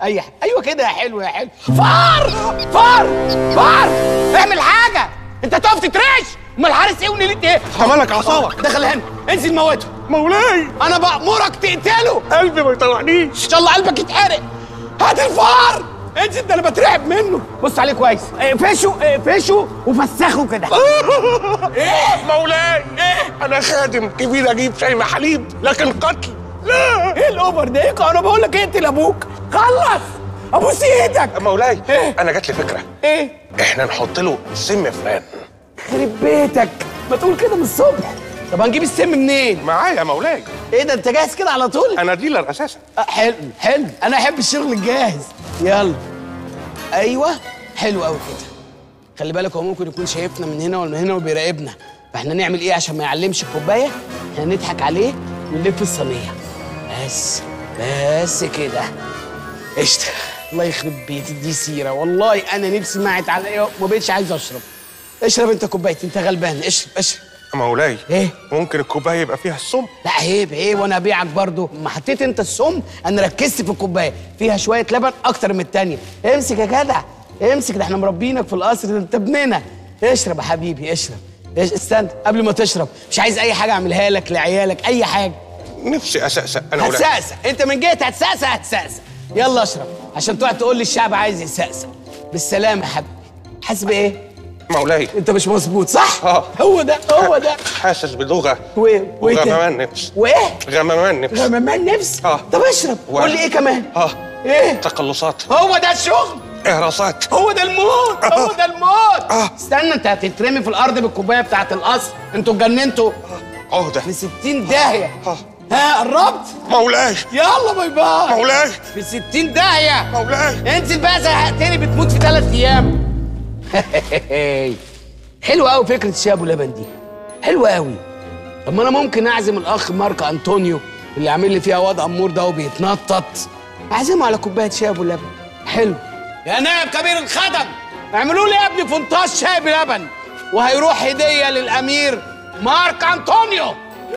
اي حاجه. ايوه كده يا حلو يا حلو. فار فار فار، اعمل حاجه. انت تقف تترعش؟ امال الحارس ايه ونيلة ايه؟ انت مالك اعصابك؟ دخل هنا، انزل موته. مولاي انا بأمرك تقتله. قلبي ما يطلعنيش. ان شاء الله قلبك يتحرق. هات الفار، انزل، ده انا بترعب منه. بص عليه كويس، اقفشه وفسخه كده. ايه مولاي؟ ايه؟ انا خادم كبير اجيب شاي مع حليب، لكن قتل لا. ايه الاوفر ده؟ ايه، انا بقول لك اقتل ابوك. خلص، ابوس ايدك. مولاي إيه؟ انا جات لي فكره. ايه؟ احنا نحط له سم فلان. خرب بيتك، ما تقول كده من الصبح. طب هنجيب السم منين؟ معايا يا مولاي. ايه ده، انت جاهز كده على طول؟ انا ديلر اساسا. حلو حلو، انا احب الشغل الجاهز. يلا. ايوه، حلو قوي كده. خلي بالك، هو ممكن يكون شايفنا من هنا ومن هنا وبيراقبنا، فاحنا نعمل ايه عشان ما يعلمش الكوبايه؟ احنا نضحك عليه ونلف الصينيه. بس كده. قشطه. الله يخرب بيتي، دي سيره والله. انا نفسي معت عليا وما بقتش عايز اشرب. اشرب انت كوبايتي، انت غلبان. اشرب. مولاي ايه؟ ممكن الكوبايه يبقى فيها السم؟ لا عيب وانا ابيعك برضو. ما حطيت انت السم، انا ركزت في الكوبايه فيها شويه لبن اكتر من التانيه. امسك يا جدع، امسك، ده احنا مربينك في القصر، ده انت ابننا. اشرب يا حبيبي، اشرب. استنى قبل ما تشرب، مش عايز اي حاجه اعملها لك لعيالك، اي حاجه. نفسي اسقسق انا ولا هتسقسق انت من جهه هتسقسق. يلا اشرب عشان تقعد تقول لي الشعب عايز يسقسق. بالسلامه يا حبيبي. حاسس بايه؟ مولاي انت مش مظبوط صح؟ هو ده حاسس بدوغه وغممان نفس. وايه؟ غممان نفس. غممان نفس؟ طب اشرب. قول لي ايه كمان؟ ايه؟ تقلصات. هو ده الشغل؟ اهراسات. هو ده الموت. هو ده الموت. استنى، انت هتترمي في الارض بالكوبايه بتاعت القصر. انتوا اتجننتوا. عهده في 60 داهيه. ها قربت؟ مولاي يلا باي باي. مولاي في 60 داهيه. مولاي انزل بقى، زهقتني، بتموت في 3 ايام. حلوه قوي فكره الشاي ابو لبن دي، حلوه قوي. طب ما انا ممكن اعزم الاخ مارك انطونيو اللي عامل لي فيها واد امور ده وبيتنطط، اعزمه على كوبايه شاي ابو لبن. حلو. يا نائب كبير الخدم، اعملوا لي يا ابني فنطاش شاي بلبن، وهيروح هديه للامير مارك انطونيو.